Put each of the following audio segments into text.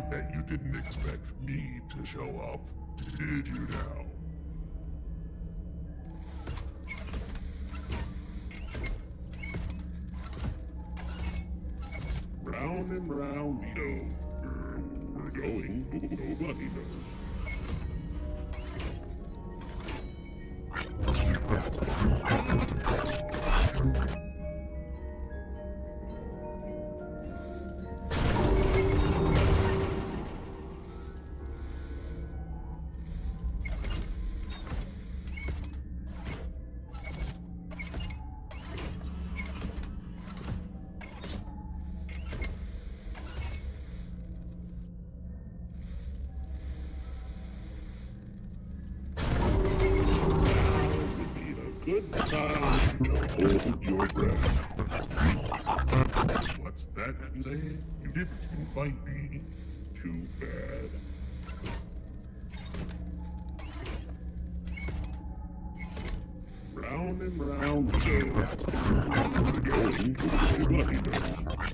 Bet you didn't expect me to show up, did you now? Round and round we go. Where we're going, nobody knows. Good time to hold your breath. What's that you say? You didn't fight me. Too bad. Round and round we go. We're going to nobody knows.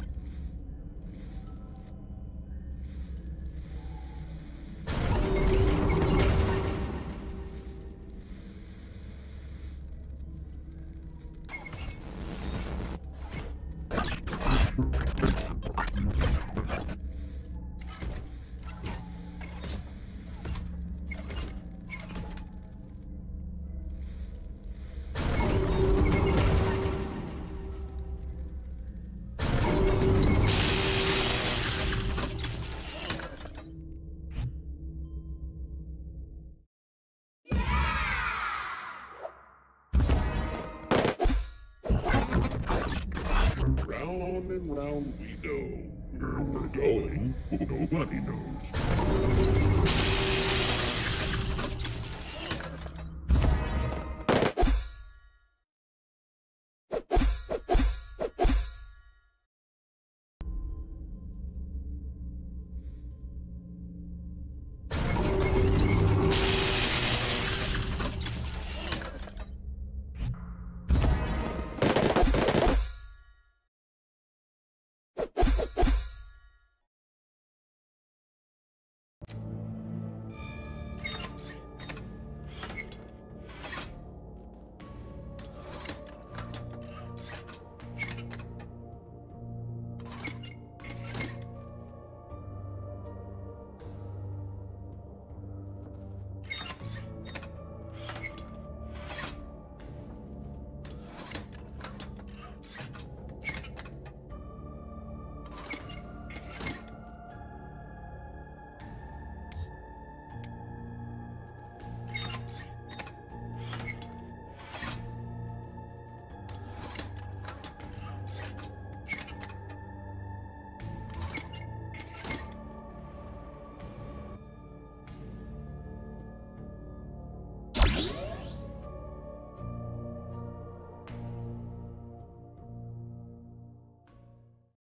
Round and round we go. Where we're going, nobody knows.